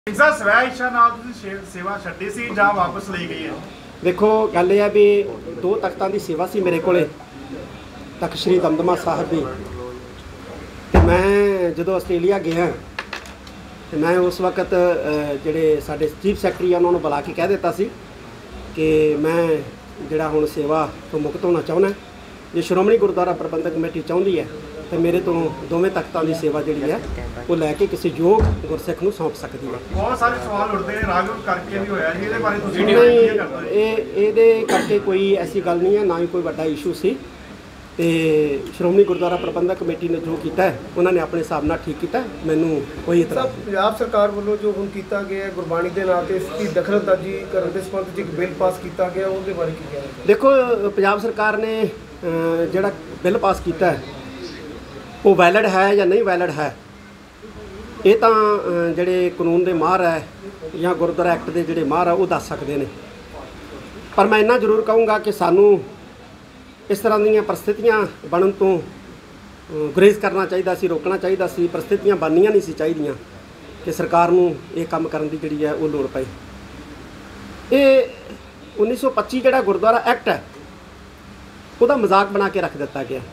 स्वै इच्छा नाल सेवा छड्डी सी जां वापस ली गई है? देखो गल यह भी 2 तख्तां की सेवा सी मेरे को तख्त श्री दमदमा साहब की। तो मैं जो आस्ट्रेलिया गया तो मैं उस वक्त जोड़े साडे चीफ सैकटरी उन्होंने बुला के कह दिता सी कि मैं जोड़ा हुण सेवा तो मुक्त होना चाहना। जो श्रोमणी गुरुद्वारा प्रबंधक कमेटी चाहती है तो मेरे तो दोवें तख्तां की सेवा जी है वो लैके किसी योग गुरसिख नूं सौंप सकती है। बहुत सारे सवाल उठते हैं राजयोग करके भी होया जी, इहदे बारे तुसीं नहीं ये करके कोई ऐसी गल नहीं है, ना ही कोई बड़ा इशू सी। तो श्रोमणी गुरुद्वारा प्रबंधक कमेटी ने जो किया है उन्होंने अपने हिसाब नाल ठीक किया, मैनू कोई इतराज़ नहीं। पंजाब सरकार वालों जो हुण कीता गया है गुरबाणी के नाम से इसकी दखलअंदाजी करने के संबंध एक बिल पास किया गया, उसके बारे की कहना है? देखो पंजाब सरकार ने जिहड़ा बिल पास किया है वो वैलिड है या नहीं वैलिड है, ये तो जोड़े कानून के माहर है या गुरुद्वारा एक्ट के जोड़े माहर है वो दस सकते हैं। पर मैं इन्ना जरूर कहूँगा कि सानू इस तरह दी परिस्थितियाँ बनन तो गुरेज करना चाहिए सी, रोकना चाहिए सी। परिस्थितियाँ बननियां नहीं सी चाहिए कि सरकार नूं ये काम करन दी जिहड़ी है वो लोड़ पई। ये 1925 जिहड़ा गुरुद्वारा एक्ट है उसदा मजाक बना के रख दिता गया,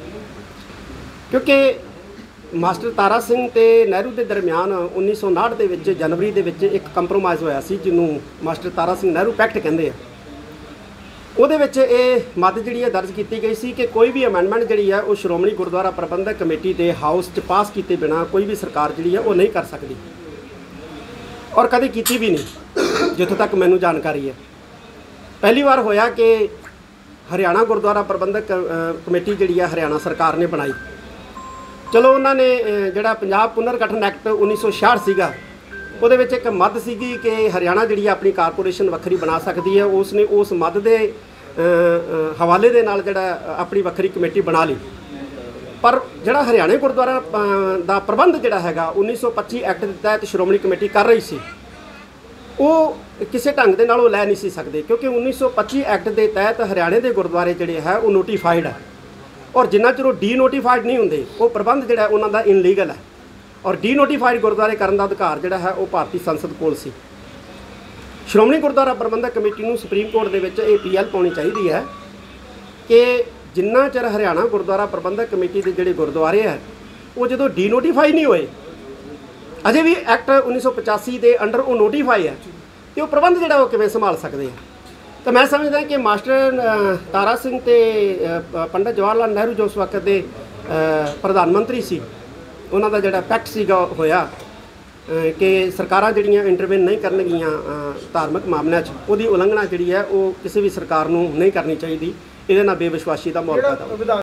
क्योंकि मास्टर तारा सिंह ते नेहरू के दरमियान 1959 के विच जनवरी के विच एक कंप्रोमाइज़ होया सी जिन्हों मास्टर तारा सिंह नेहरू पैक्ट कहते हैं। ਉਹਦੇ ਵਿੱਚ ਇਹ ਮੱਦ ਜਿਹੜੀ ਹੈ ਦਰਜ ਕੀਤੀ ਗਈ ਸੀ ਕਿ ਕੋਈ ਵੀ ਅਮੈਂਡਮੈਂਟ ਜਿਹੜੀ ਹੈ ਉਹ ਸ਼੍ਰੋਮਣੀ ਗੁਰਦੁਆਰਾ ਪ੍ਰਬੰਧਕ ਕਮੇਟੀ ਦੇ ਹਾਊਸ 'ਚ ਪਾਸ ਕੀਤੇ ਬਿਨਾ ਕੋਈ ਵੀ ਸਰਕਾਰ ਜਿਹੜੀ ਹੈ ਉਹ ਨਹੀਂ ਕਰ ਸਕਦੀ, ਔਰ ਕਦੇ ਕੀਤੀ ਵੀ ਨਹੀਂ ਜਿੱਥੋਂ ਤੱਕ ਮੈਨੂੰ ਜਾਣਕਾਰੀ ਹੈ। ਪਹਿਲੀ ਵਾਰ ਹੋਇਆ ਕਿ ਹਰਿਆਣਾ ਗੁਰਦੁਆਰਾ ਪ੍ਰਬੰਧਕ ਕਮੇਟੀ ਜਿਹੜੀ ਹੈ ਹਰਿਆਣਾ ਸਰਕਾਰ ਨੇ ਬਣਾਈ। ਚਲੋ ਉਹਨਾਂ ਨੇ ਜਿਹੜਾ ਪੰਜਾਬ ਪੁਨਰਗਠਨ ਐਕਟ 1966 ਸੀਗਾ ਉਹਦੇ ਵਿੱਚ ਇੱਕ ਮੱਦ ਸੀਗੀ ਕਿ ਹਰਿਆਣਾ ਜਿਹੜੀ ਆਪਣੀ ਕਾਰਪੋਰੇਸ਼ਨ ਵੱਖਰੀ ਬਣਾ ਸਕਦੀ ਹੈ, ਉਸਨੇ ਉਸ ਮੱਦ ਦੇ ਹਵਾਲੇ ਦੇ ਨਾਲ ਜਿਹੜਾ ਆਪਣੀ ਵੱਖਰੀ ਕਮੇਟੀ ਬਣਾ ਲਈ। ਪਰ ਜਿਹੜਾ ਹਰਿਆਣੇ ਗੁਰਦੁਆਰਾ ਦਾ ਪ੍ਰਬੰਧ ਜਿਹੜਾ ਹੈਗਾ 1925 ਐਕਟ ਦੇ ਤਹਿਤ ਸ਼੍ਰੋਮਣੀ ਕਮੇਟੀ ਕਰ ਰਹੀ ਸੀ ਉਹ ਕਿਸੇ ਢੰਗ ਦੇ ਨਾਲ ਉਹ ਲੈ ਨਹੀਂ ਸੀ ਸਕਦੇ, ਕਿਉਂਕਿ 1925 ਐਕਟ ਦੇ ਤਹਿਤ ਹਰਿਆਣੇ ਦੇ ਗੁਰਦੁਆਰੇ ਜਿਹੜੇ ਹੈ ਉਹ ਨੋਟੀਫਾਈਡ ਹੈ, ਔਰ ਜਿੰਨਾ ਚਿਰ ਉਹ ਡੀ ਨੋਟੀਫਾਈਡ ਨਹੀਂ ਹੁੰਦੇ ਉਹ ਪ੍ਰਬੰਧ ਜਿਹੜਾ ਉਹਨਾਂ ਦਾ ਇਨਲੀਗਲ ਹੈ। और डी नोटिफाइड गुरुद्वारे करने का अधिकार जोड़ा है वो भारतीय संसद कोल सी। श्रोमणी गुरुद्वारा प्रबंधक कमेटी को सुप्रीम कोर्ट के PL पानी चाहिए है कि जिन्ना चਿਰ हरियाणा गुरुद्वारा प्रबंधक कमेटी के जोड़े गुरुद्वारे है वो जो डी नोटिफाई नहीं होए, अजे भी एक्ट 1985 के अंडर वो नोटिफाई है तो वो प्रबंध जोड़ा वो किवें संभाल सकते हैं। तो मैं समझदा कि मास्टर तारा सिंह ते पंडित जवाहर लाल नेहरू जो उस वक्त के प्रधानमंत्री सी ਉਹਨਾਂ ਦਾ ਜਿਹੜਾ ਪੈਕਟ ਸੀਗਾ ਹੋਇਆ ਕਿ ਸਰਕਾਰਾਂ ਜਿਹੜੀਆਂ ਇੰਟਰਵੈਨ ਨਹੀਂ ਕਰਨਗੀਆਂ ਧਾਰਮਿਕ ਮਾਮਲਿਆਂ 'ਚ ਉਹਦੀ ਉਲੰਘਣਾ ਜਿਹੜੀ ਹੈ ਉਹ ਕਿਸੇ ਵੀ ਸਰਕਾਰ ਨੂੰ ਨਹੀਂ ਕਰਨੀ ਚਾਹੀਦੀ। ਇਹਦੇ ਨਾਲ ਬੇਵਿਸ਼ਵਾਸੀ ਦਾ ਮਾਹੌਲ ਪੈਦਾ